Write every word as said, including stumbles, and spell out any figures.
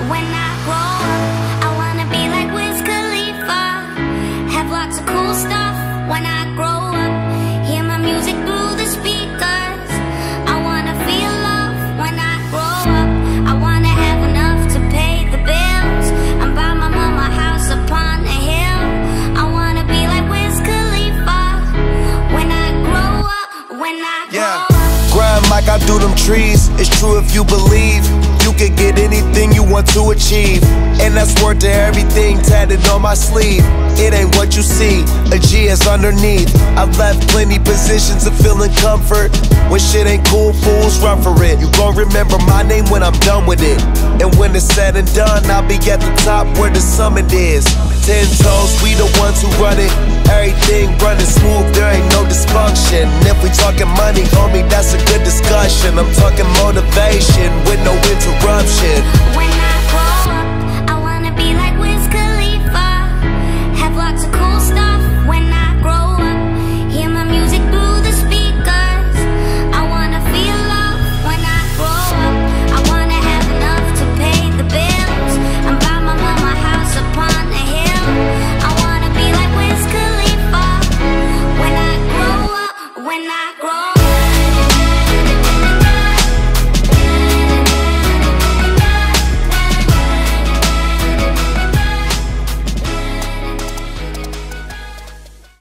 when I grow up, I wanna be like Wiz Khalifa. Have lots of cool stuff when I grow up. Hear my music through the speakers. I wanna feel love when I grow up. I wanna have enough to pay the bills and buy my mama a house upon a hill. I wanna be like Wiz Khalifa when I grow up, when I grow yeah. up. Grind like I do them trees. It's true if you believe. You can get anything you want to achieve. And that's worth to everything tatted on my sleeve. It ain't what you see, a G is underneath. I've left plenty positions of feeling comfort. When shit ain't cool, fools run for it. You gon' remember my name when I'm done with it. And when it's said and done, I'll be at the top where the summit is. Ten toes, we the ones who run it. Everything running smooth, there ain't no dysfunction. And if we talking money, homie, that's a good discussion. I'm talking motivation with no interruption. When I grow up, I wanna be like Wiz Khalifa. Have lots of cool stuff when I grow up. Hear my music through the speakers. I wanna feel love when I grow up. I wanna have enough to pay the bills and buy my mama a house upon a hill. I wanna be like Wiz Khalifa when I grow up, when I